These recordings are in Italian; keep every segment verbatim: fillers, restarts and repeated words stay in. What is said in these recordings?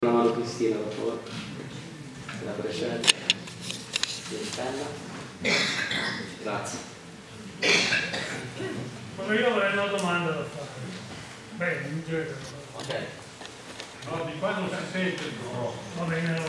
Una mano Cristina, per favore. La precede. Grazie. Allora io avrei una domanda da fare. Bene, mi direte. Ok. No, di qua non si sente. No. Va bene, non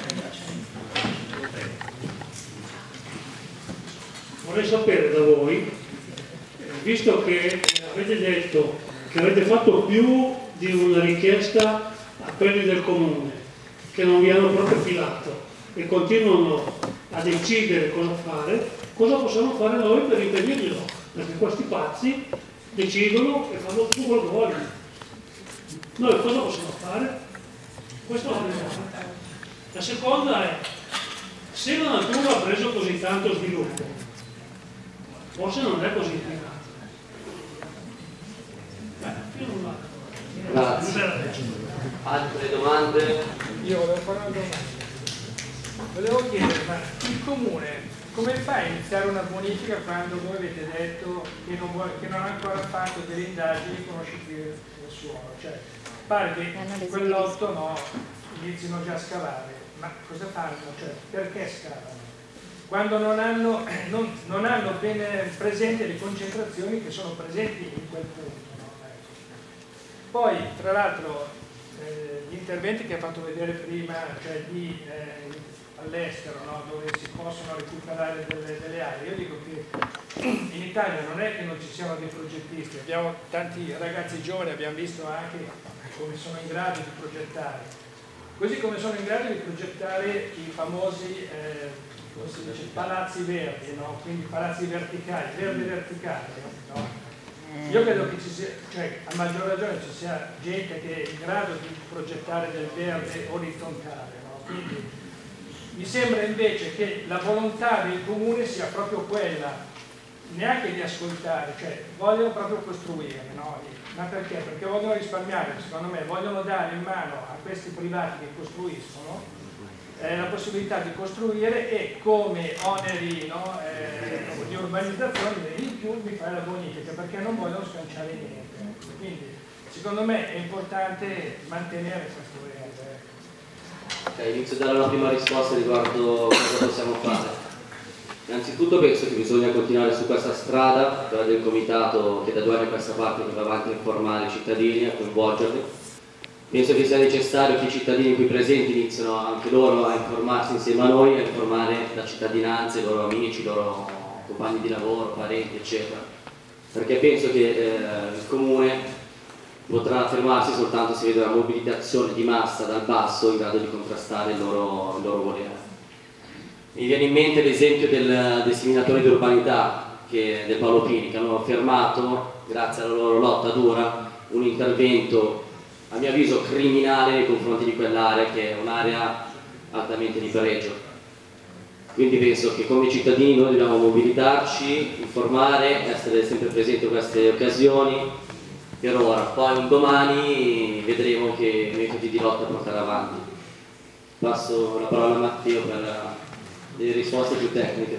vorrei sapere da voi, visto che avete detto che avete fatto più di una richiesta a quelli del comune, che non vi hanno proprio filato e continuano a decidere cosa fare, cosa possiamo fare noi per impedirglielo? Perché questi pazzi decidono e fanno tutto quello che vogliono. Noi cosa possiamo fare? Questo è la prima. La seconda è, se la natura ha preso così tanto sviluppo, forse non è così inquinata. Io non la... Grazie. Altre domande? Io volevo fare una domanda. Volevo chiedere, ma il comune come fa a iniziare una bonifica quando voi avete detto che non, vuole, che non ha ancora fatto delle indagini conoscitive del suolo? Cioè, pare che quell'otto no, inizino già a scavare, ma cosa fanno? Cioè, perché scavano? Quando non hanno, non, non hanno bene presente le concentrazioni che sono presenti in quel punto. No? Poi, tra l'altro, eh, gli interventi che ha fatto vedere prima, cioè di... Eh, all'estero, no? Dove si possono recuperare delle, delle aree. Io dico che in Italia non è che non ci siano dei progettisti, abbiamo tanti ragazzi giovani, abbiamo visto anche come sono in grado di progettare, così come sono in grado di progettare i famosi eh, come si dice, palazzi verdi, no? Quindi palazzi verticali, verde verticale. No? Io credo che ci sia, cioè, a maggior ragione ci sia gente che è in grado di progettare del verde orizzontale. No? Quindi, mi sembra invece che la volontà del comune sia proprio quella, neanche di ascoltare, cioè vogliono proprio costruire, no? Ma perché? Perché vogliono risparmiare, secondo me, vogliono dare in mano a questi privati che costruiscono eh, la possibilità di costruire e come oneri no, eh, di urbanizzazione in più di fare la bonifica, perché non vogliono scanciare niente. Quindi secondo me è importante mantenere questo verde. Ok, inizio a dare una prima risposta riguardo cosa possiamo fare. Innanzitutto penso che bisogna continuare su questa strada, quella del comitato che da due anni a questa parte va avanti a informare i cittadini, a coinvolgerli. Penso che sia necessario che i cittadini qui presenti iniziano anche loro a informarsi insieme a noi, a informare la cittadinanza, i loro amici, i loro compagni di lavoro, parenti, eccetera. Perché penso che eh, il comune potrà fermarsi soltanto se vede una mobilitazione di massa dal basso in grado di contrastare il loro, il loro volere. Mi viene in mente l'esempio del, del seminatore di urbanità che, del Paolo Pini, che hanno fermato, grazie alla loro lotta dura, un intervento a mio avviso criminale nei confronti di quell'area che è un'area altamente di pregio. Quindi penso che come cittadini noi dobbiamo mobilitarci, informare, essere sempre presenti in queste occasioni. Per ora, poi un domani vedremo che metodi di lotta portare avanti. Passo la parola a Matteo per delle risposte più tecniche.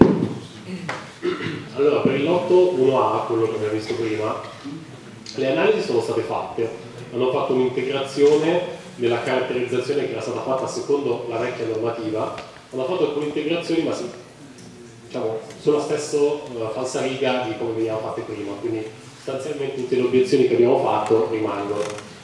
Allora, per il lotto uno A, quello che abbiamo visto prima, le analisi sono state fatte, hanno fatto un'integrazione della caratterizzazione che era stata fatta secondo la vecchia normativa, hanno fatto alcune integrazioni ma diciamo, sulla stessa uh, falsariga di come venivano fatte prima, quindi sostanzialmente tutte le obiezioni che abbiamo fatto rimangono.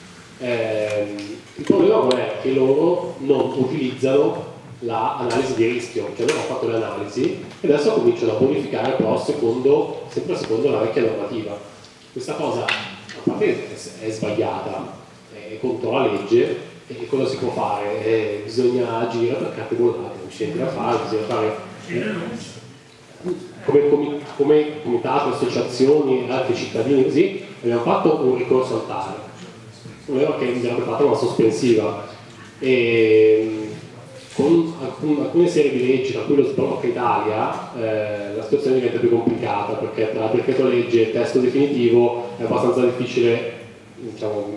Eh, il problema qual è? Che loro non utilizzano l'analisi di rischio, cioè loro hanno fatto le analisi e adesso cominciano a bonificare però secondo, sempre secondo la vecchia normativa. Questa cosa a parte è sbagliata, è contro la legge e cosa si può fare? Eh, bisogna agire per carte bollate, non c'è niente da fare, bisogna fare... Eh, Come, come, come comitato, associazioni, anche cittadini così, abbiamo fatto un ricorso al T A R, ovvero che abbiamo fatto una sospensiva e con alcun, alcune serie di leggi, tra cui lo sblocca Italia, eh, la situazione diventa più complicata perché tra decreto legge e testo definitivo è abbastanza difficile diciamo,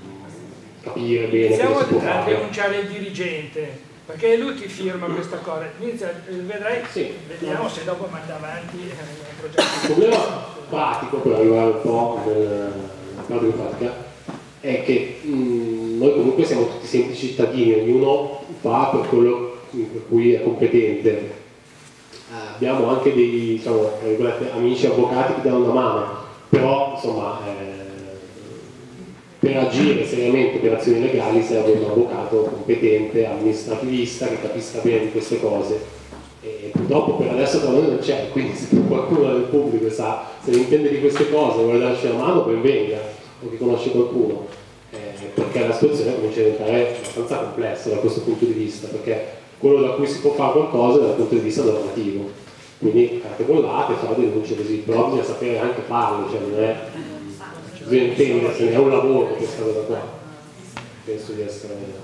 capire bene Iniziamo cosa si può a fare. denunciare il dirigente. Perché lui ti firma questa cosa, inizia, vedrai, sì, vediamo se dopo manda avanti il progetto. Il problema pratico, per arrivare un po' nella parte pratica, è che mh, noi comunque siamo tutti semplici cittadini, ognuno fa per quello per cui è competente. Eh, abbiamo anche dei, diciamo, amici avvocati che danno una mano, però insomma eh, per agire seriamente per azioni legali serve un avvocato competente, amministrativista, che capisca bene di queste cose. E purtroppo per adesso tra noi non c'è, quindi se qualcuno del pubblico sa, se ne intende di queste cose, vuole darci una mano, ben venga, o che conosce qualcuno, eh, perché la situazione comincia a diventare abbastanza complessa da questo punto di vista, perché quello da cui si può fare qualcosa è dal punto di vista normativo, quindi carte bollate, fare denunce così, però bisogna sapere anche farle, cioè non è, bisogna intendersene, è un lavoro questa cosa qua, penso di essere...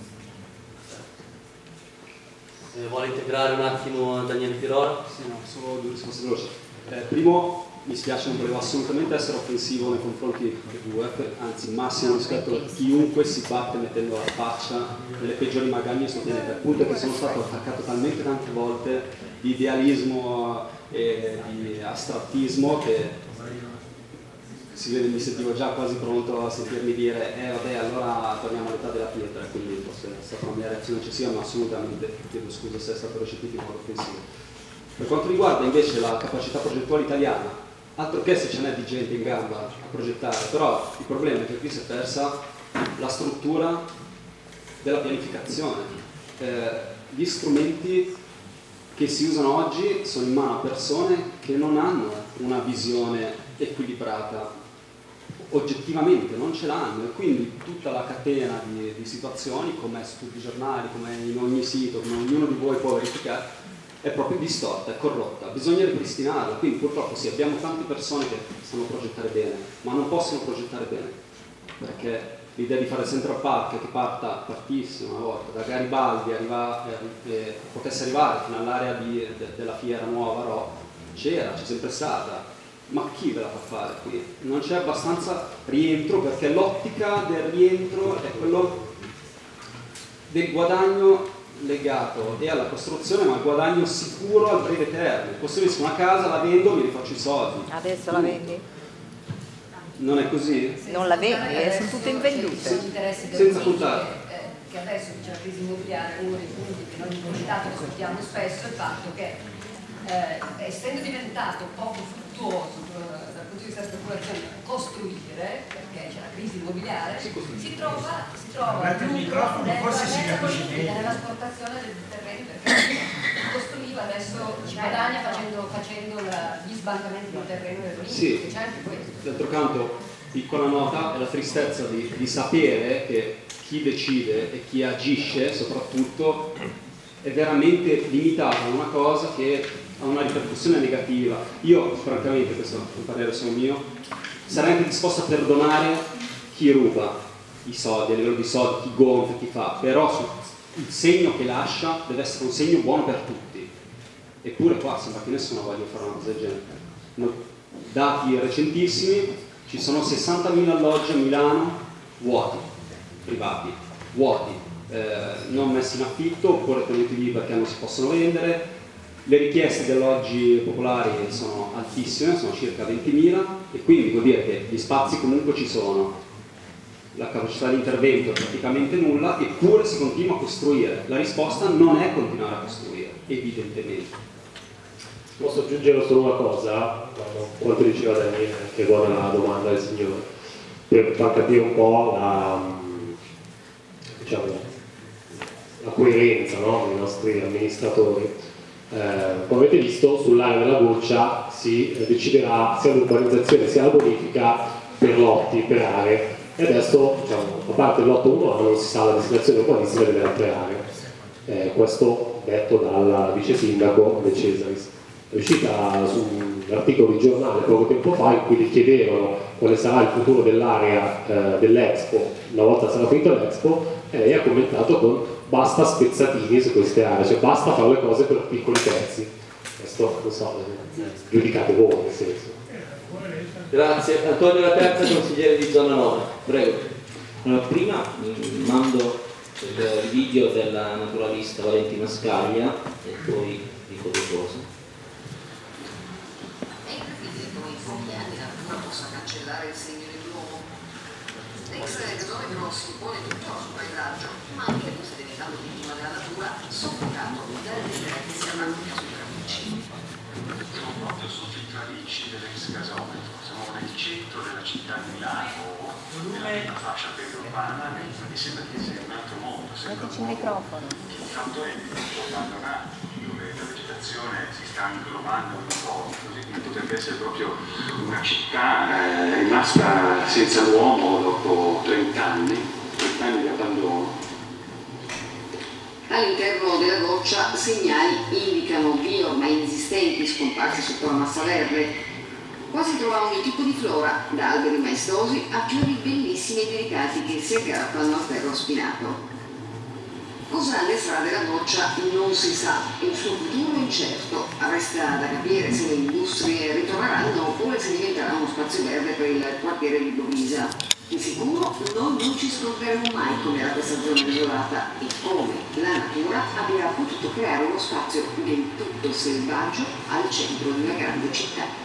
Eh, vuole integrare un attimo Daniele Tirora? Sì, no, solo due risposte veloci. Eh, primo, mi spiace, non volevo assolutamente essere offensivo nei confronti di W E F, anzi massimo rispetto a chiunque si batte mettendo la faccia nelle peggiori magagne e sostiene, al punto che sono stato attaccato talmente tante volte di idealismo e di astrattismo che si vede, mi sentivo già quasi pronto a sentirmi dire eh vabbè allora torniamo all'età della pietra, quindi forse è stata una mia reazione eccessiva, ma assolutamente chiedo scusa se è stato recepito in modo offensivo. Per quanto riguarda invece la capacità progettuale italiana, altro che se ce n'è di gente in gamba a progettare, però il problema è che qui si è persa la struttura della pianificazione. Eh, gli strumenti che si usano oggi sono in mano a persone che non hanno una visione equilibrata, oggettivamente non ce l'hanno, e quindi tutta la catena di, di situazioni, come su tutti i giornali, come in ogni sito, come ognuno di voi può verificare, è proprio distorta, è corrotta, bisogna ripristinarla. Quindi purtroppo sì, abbiamo tante persone che sanno progettare bene, ma non possono progettare bene, perché l'idea di fare il Central Park che parta, partissimo una volta, da Garibaldi arriva, eh, eh, potesse arrivare fino all'area de, della Fiera Nuova, Ro, c'era, c'è sempre stata. Ma chi ve la fa fare qui? Non c'è abbastanza rientro, perché l'ottica del rientro è quello del guadagno legato e alla costruzione, ma il guadagno sicuro al breve termine. Costruisco una casa, la vendo, mi rifaccio i soldi. Adesso la vendi? Non è così? Non la vendi, eh, sono tutte invendute. Senza contare. Che adesso c'è la crisi immobiliare, uno dei punti che noi in comitato discutiamo spesso è il fatto che Eh, essendo diventato poco fruttuoso eh, dal punto di vista della speculazione costruire, perché c'è la crisi immobiliare, si, si trova si trova lucro nella politica, nell'asportazione dei terreni, perché chi costruiva adesso ci guadagna facendo, facendo la, gli sbancamenti del terreno del Rio, sì. che c'è anche questo. D'altro canto, piccola nota, è la tristezza di, di sapere che chi decide e chi agisce soprattutto è veramente limitato a una cosa che ha una ripercussione negativa. Io, francamente, questo è un parere solo mio, sarei anche disposto a perdonare chi ruba i soldi, a livello di soldi, chi gonfia, chi fa, però il segno che lascia deve essere un segno buono per tutti. Eppure qua sembra che nessuno voglia fare una cosa del genere. No, dati recentissimi, ci sono sessantamila alloggi a Milano vuoti, privati, vuoti, eh, non messi in affitto oppure tenuti lì perché non si possono vendere. Le richieste di alloggi popolari sono altissime, sono circa ventimila, e quindi vuol dire che gli spazi comunque ci sono, la capacità di intervento è praticamente nulla, eppure si continua a costruire. La risposta non è continuare a costruire, evidentemente. Posso aggiungere solo una cosa, quanto diceva Daniele, che è buona la domanda del signore, per far capire un po' la, diciamo, la coerenza, no, dei nostri amministratori. Eh, come avete visto, sull'area della Burcia si eh, deciderà sia l'urbanizzazione sia la bonifica per lotti, per aree, e adesso, diciamo, a parte il lotto uno A non si sa la destinazione urbanistica delle altre aree. Eh, questo detto dal vice sindaco De Cesaris. È uscita su un articolo di giornale poco tempo fa in cui gli chiedevano quale sarà il futuro dell'area eh, dell'Expo una volta sarà finito l'Expo, e lei ha commentato con basta spezzatini su queste aree, cioè basta fare le cose per piccoli pezzi. Questo, non so, giudicate voi, nel senso. Grazie. Antonio La Terza, consigliere di zona nove. Prego. Allora, prima mh, mando il video della naturalista Valentina Scaglia e poi dico due cose. È incredibile come in pochi anni la natura possa cancellare il segno dell'uomo. L'ex gasone però si impone tutto sul paesaggio, ma anche questo è diventato vittima della natura, soffocato dalle idee che si arrancano sui tralicci. Siamo proprio sotto i tralicci dell'ex gasometro, siamo nel centro della città di Milano, nella fascia periurbana, e sembra che sia un altro mondo. Mettici il microfono. Il fatto è abbandonato, dove la vegetazione si sta inglobando un po', così come potrebbe essere proprio una città eh, rimasta senza l'uomo dopo trent'anni, trent'anni di abbandono. All'interno della goccia segnali indicano vie ormai inesistenti scomparse sotto la massa verde. Qua si trova ogni tipo di flora, da alberi maestosi a fiori bellissimi e delicati che si aggrappano al ferro spinato. Cosa alle strade della goccia non si sa, il suo futuro è incerto. Resta da capire se le industrie ritorneranno oppure se diventerà uno spazio verde per il quartiere di Bovisa. Di sicuro noi non ci scorderemo mai com'era questa zona desolata e come la natura abbia potuto creare uno spazio del tutto selvaggio al centro di una grande città.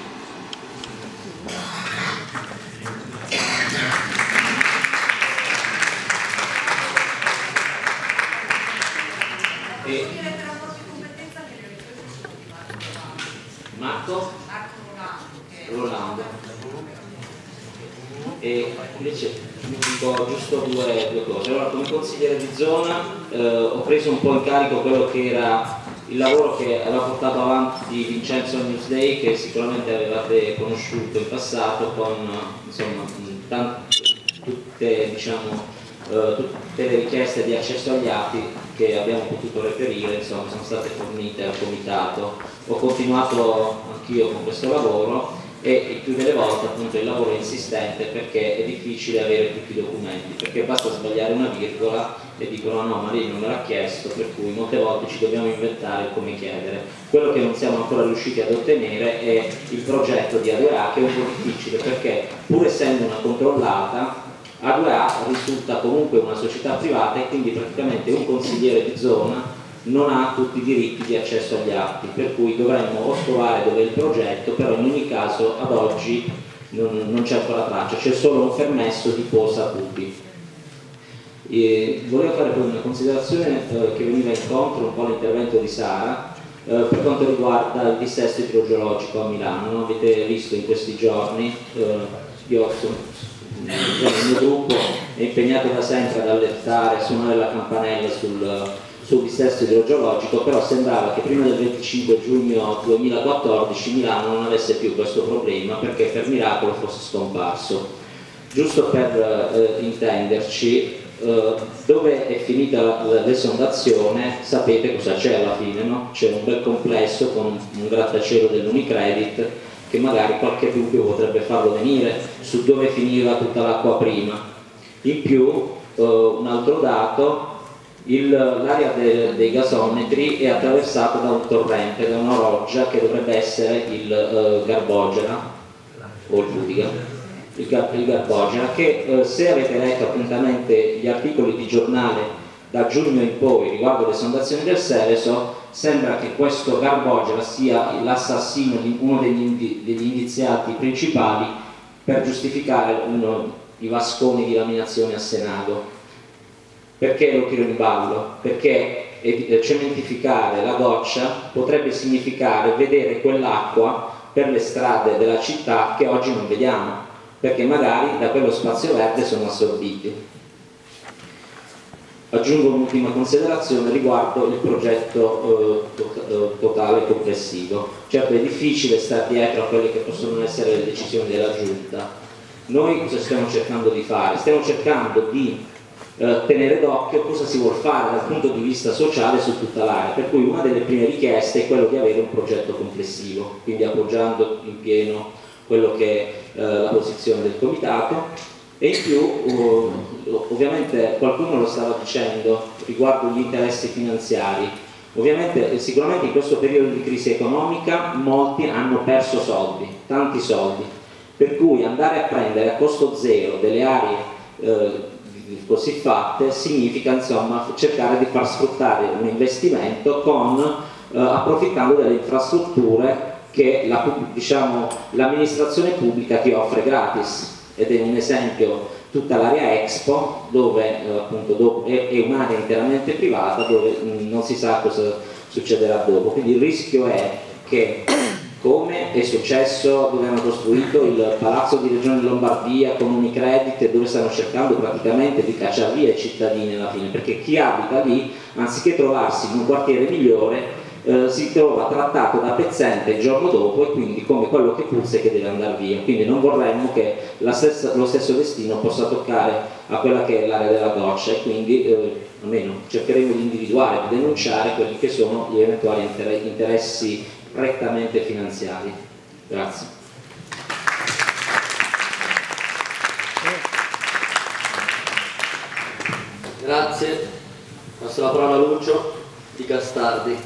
E Marco? Rolando. E invece vi dico giusto due, due cose. Allora, come consigliere di zona eh, ho preso un po' in carico quello che era il lavoro che aveva portato avanti Vincenzo Newsday, che sicuramente avevate conosciuto in passato con insomma, tante, tutte, diciamo, eh, tutte le richieste di accesso agli atti che abbiamo potuto reperire, insomma, sono state fornite al comitato. Ho continuato anch'io con questo lavoro e il più delle volte appunto il lavoro è insistente perché è difficile avere tutti i documenti, perché basta sbagliare una virgola e dicono no, ma lei non me l'ha chiesto, per cui molte volte ci dobbiamo inventare come chiedere. Quello che non siamo ancora riusciti ad ottenere è il progetto di A due A, che è un po' difficile perché pur essendo una controllata, A due A risulta comunque una società privata e quindi praticamente un consigliere di zona non ha tutti i diritti di accesso agli atti, per cui dovremmo o scovare dove è il progetto, però in ogni caso ad oggi non, non c'è ancora traccia, c'è solo un permesso di posa pubi. E volevo fare poi una considerazione eh, che veniva incontro un po' all'intervento di Sara eh, per quanto riguarda il dissesto idrogeologico a Milano. No? Avete visto in questi giorni, eh, io sono, il mio gruppo è impegnato da sempre ad allertare, a suonare la campanella sul sul dissesto idrogeologico, però sembrava che prima del venticinque giugno duemilaquattordici Milano non avesse più questo problema perché per miracolo fosse scomparso. Giusto per eh, intenderci, eh, dove è finita l'esondazione sapete cosa c'è alla fine, no? C'è un bel complesso con un, un grattacielo dell'Unicredit che magari qualche dubbio potrebbe farlo venire su dove finiva tutta l'acqua prima. In più, eh, un altro dato, l'area de, dei gasometri è attraversata da un torrente, da una roggia che dovrebbe essere il uh, Garbogera o il Budiga, il, il Garbogera, che uh, se avete letto attentamente gli articoli di giornale da giugno in poi riguardo le sondazioni del Seveso, sembra che questo Garbogera sia l'assassino di uno degli, indi, degli indiziati principali per giustificare uno, i vasconi di laminazione a Senago. Perché lo tiro in ballo? Perché cementificare la goccia potrebbe significare vedere quell'acqua per le strade della città che oggi non vediamo, perché magari da quello spazio verde sono assorbiti. Aggiungo un'ultima considerazione riguardo il progetto eh, totale complessivo. Certo è difficile stare dietro a quelle che possono essere le decisioni della Giunta. Noi cosa stiamo cercando di fare? Stiamo cercando di Eh, tenere d'occhio cosa si vuole fare dal punto di vista sociale su tutta l'area, per cui una delle prime richieste è quello di avere un progetto complessivo, quindi appoggiando in pieno quello che è eh, la posizione del comitato. E in più uh, ovviamente qualcuno lo stava dicendo riguardo gli interessi finanziari, ovviamente sicuramente in questo periodo di crisi economica molti hanno perso soldi, tanti soldi, per cui andare a prendere a costo zero delle aree eh, così fatte significa insomma cercare di far sfruttare un investimento con eh, approfittando delle infrastrutture che la, diciamo, l'amministrazione pubblica ti offre gratis, ed è un esempio tutta l'area Expo, dove eh, appunto dopo, è, è un'area interamente privata dove mh, non si sa cosa succederà dopo, quindi il rischio è che, come è successo dove hanno costruito il Palazzo di Regione Lombardia con Unicredit, dove stanno cercando praticamente di cacciare via i cittadini alla fine, perché chi abita lì, anziché trovarsi in un quartiere migliore, eh, si trova trattato da pezzente il giorno dopo, e quindi come quello che puzza e che deve andare via. Quindi non vorremmo che la stessa, lo stesso destino possa toccare a quella che è l'area della doccia, e quindi eh, almeno cercheremo di individuare, di denunciare quelli che sono gli eventuali interessi prettamente finanziari. Grazie. Grazie. Passo la parola a Lucio di Castardi.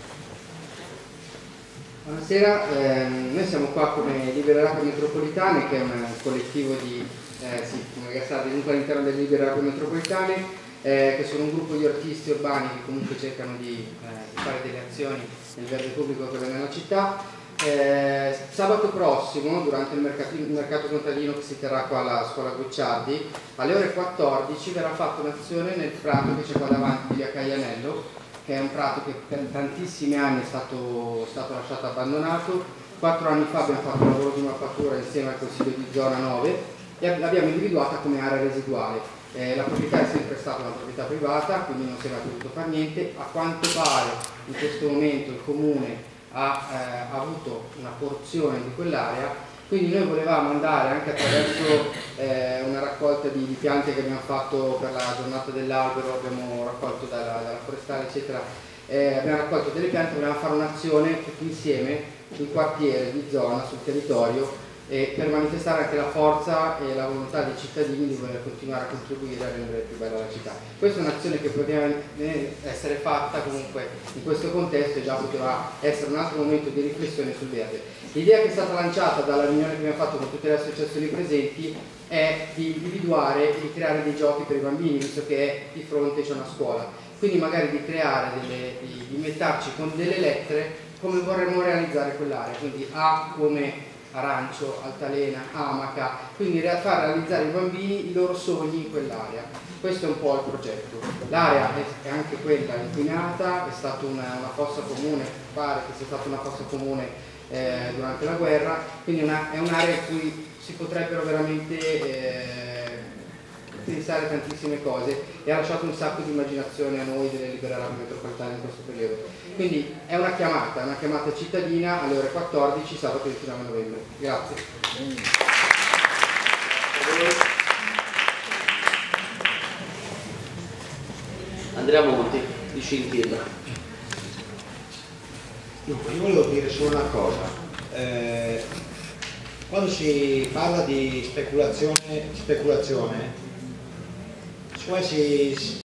Buonasera, eh, noi siamo qua come Libere Acque Metropolitane, che è un collettivo di, eh, sì, come Castardi, comunque all'interno delle Libere Acque Metropolitane, eh, che sono un gruppo di artisti urbani che comunque cercano di, eh, di fare delle azioni nel verde pubblico che viene nella città. Eh, sabato prossimo, durante il mercato, il mercato contadino che si terrà qua alla scuola Gucciardi, alle ore quattordici verrà fatta un'azione nel prato che c'è qua davanti di via Caianello, che è un prato che per tantissimi anni è stato, stato lasciato abbandonato. Quattro anni fa abbiamo fatto un lavoro di mappatura insieme al Consiglio di Zona nove e l'abbiamo individuata come area residuale. Eh, la proprietà è sempre stata una proprietà privata, quindi non si è mai potuto fare niente. A quanto pare in questo momento il Comune ha eh, avuto una porzione di quell'area, quindi noi volevamo andare anche attraverso eh, una raccolta di, di piante che abbiamo fatto per la giornata dell'albero, abbiamo raccolto dalla, dalla forestale eccetera, eh, abbiamo raccolto delle piante, volevamo fare un'azione tutti insieme sul quartiere di zona, sul territorio, e per manifestare anche la forza e la volontà dei cittadini di voler continuare a contribuire a rendere più bella la città. Questa è un'azione che poteva essere fatta comunque in questo contesto e già poteva essere un altro momento di riflessione sul verde. L'idea che è stata lanciata dalla riunione che abbiamo fatto con tutte le associazioni presenti è di individuare e di creare dei giochi per i bambini, visto che di fronte c'è una scuola. Quindi magari di creare, delle, di, di metterci con delle lettere come vorremmo realizzare quell'area, quindi A come arancio, altalena, amaca, quindi far realizzare ai bambini i loro sogni in quell'area. Questo è un po' il progetto. L'area è anche quella inquinata, è stata una, una fossa comune, pare che sia stata una fossa comune eh, durante la guerra, quindi una, è un'area in cui si potrebbero veramente eh, pensare tantissime cose e ha lasciato un sacco di immaginazione a noi delle Libere Acque Metropolitane in questo periodo. Quindi è una chiamata, una chiamata cittadina alle ore quattordici, sabato ventinove novembre. Grazie. Andrea Monti di Scintilla. Dunque, io volevo dire solo una cosa. Eh, quando si parla di speculazione, speculazione cioè si,